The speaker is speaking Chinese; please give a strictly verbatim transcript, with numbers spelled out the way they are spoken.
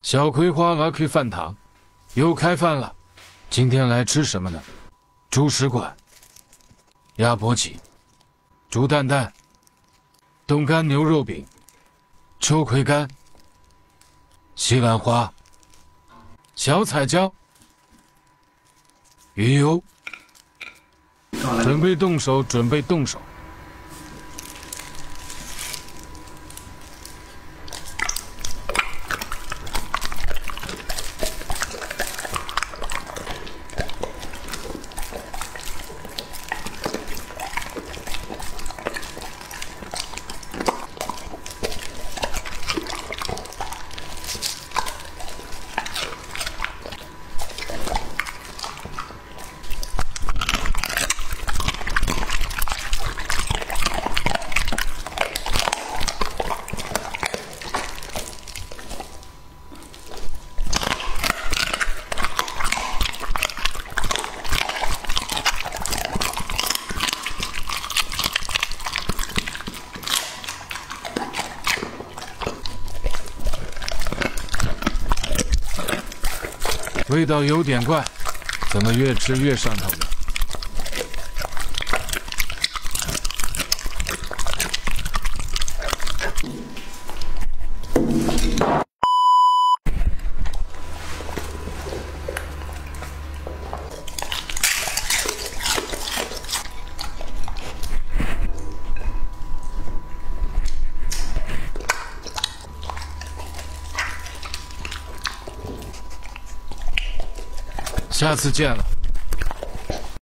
小葵花阿 Q 饭堂又开饭了，今天来吃什么呢？猪食馆、鸭脖起、猪蛋蛋、冻干牛肉饼、秋葵干、西兰花、小彩椒、鱼油。准备动手，准备动手。 味道有点怪，怎么越吃越上头呢？下次见了。